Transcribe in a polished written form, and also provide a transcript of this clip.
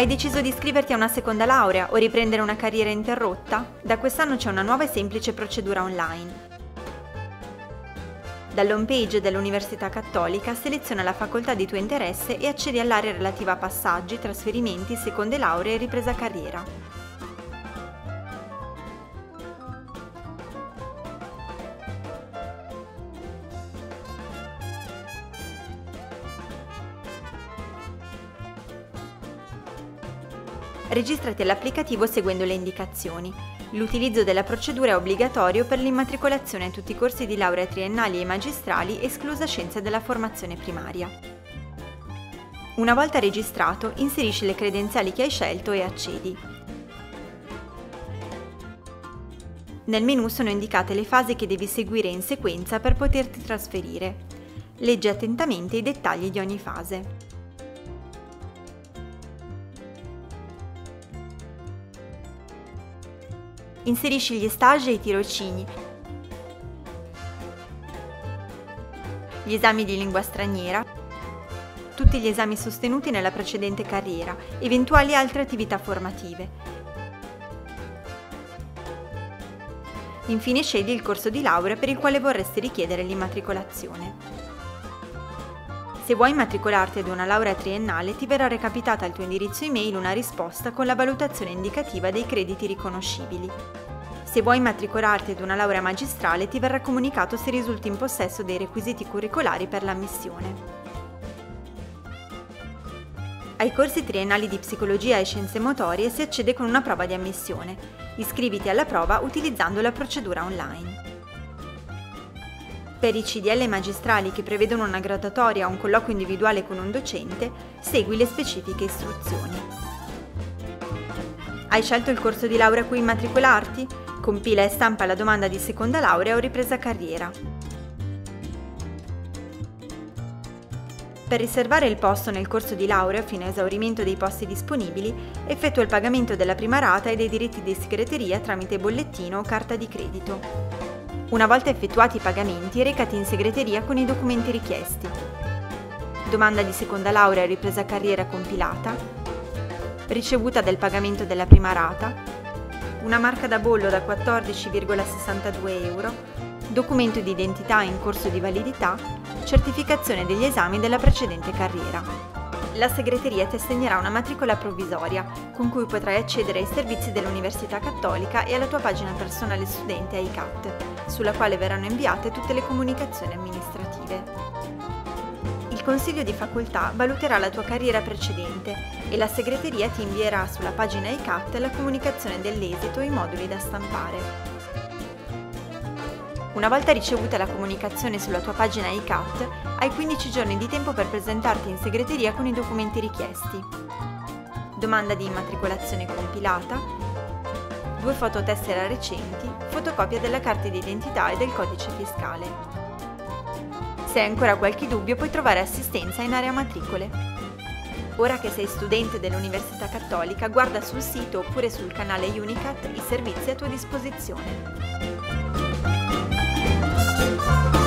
Hai deciso di iscriverti a una seconda laurea o riprendere una carriera interrotta? Da quest'anno c'è una nuova e semplice procedura online. Dall'home page dell'Università Cattolica seleziona la facoltà di tuo interesse e accedi all'area relativa a passaggi, trasferimenti, seconde lauree e ripresa carriera. Registrati all'applicativo seguendo le indicazioni. L'utilizzo della procedura è obbligatorio per l'immatricolazione a tutti i corsi di laurea triennali e magistrali, esclusa scienze della formazione primaria. Una volta registrato, inserisci le credenziali che hai scelto e accedi. Nel menu sono indicate le fasi che devi seguire in sequenza per poterti trasferire. Leggi attentamente i dettagli di ogni fase. Inserisci gli stage e i tirocini, gli esami di lingua straniera, tutti gli esami sostenuti nella precedente carriera, eventuali altre attività formative. Infine scegli il corso di laurea per il quale vorresti richiedere l'immatricolazione. Se vuoi immatricolarti ad una laurea triennale, ti verrà recapitata al tuo indirizzo email una risposta con la valutazione indicativa dei crediti riconoscibili. Se vuoi immatricolarti ad una laurea magistrale, ti verrà comunicato se risulti in possesso dei requisiti curricolari per l'ammissione. Ai corsi triennali di psicologia e scienze motorie si accede con una prova di ammissione. Iscriviti alla prova utilizzando la procedura online. Per i CDL magistrali che prevedono una graduatoria o un colloquio individuale con un docente, segui le specifiche istruzioni. Hai scelto il corso di laurea a cui immatricolarti? Compila e stampa la domanda di seconda laurea o ripresa carriera. Per riservare il posto nel corso di laurea fino a esaurimento dei posti disponibili, effettua il pagamento della prima rata e dei diritti di segreteria tramite bollettino o carta di credito. Una volta effettuati i pagamenti, recati in segreteria con i documenti richiesti. Domanda di seconda laurea e ripresa carriera compilata, ricevuta del pagamento della prima rata, una marca da bollo da 14,62 euro, documento di identità in corso di validità, certificazione degli esami della precedente carriera. La segreteria ti assegnerà una matricola provvisoria, con cui potrai accedere ai servizi dell'Università Cattolica e alla tua pagina personale studente AICAT, sulla quale verranno inviate tutte le comunicazioni amministrative. Il Consiglio di Facoltà valuterà la tua carriera precedente e la segreteria ti invierà sulla pagina AICAT la comunicazione dell'esito e i moduli da stampare. Una volta ricevuta la comunicazione sulla tua pagina AICAT, hai 15 giorni di tempo per presentarti in segreteria con i documenti richiesti. Domanda di immatricolazione compilata, 2 fototessera recenti, fotocopia della carta d'identità e del codice fiscale. Se hai ancora qualche dubbio, puoi trovare assistenza in area matricole. Ora che sei studente dell'Università Cattolica, guarda sul sito oppure sul canale Unicat i servizi a tua disposizione.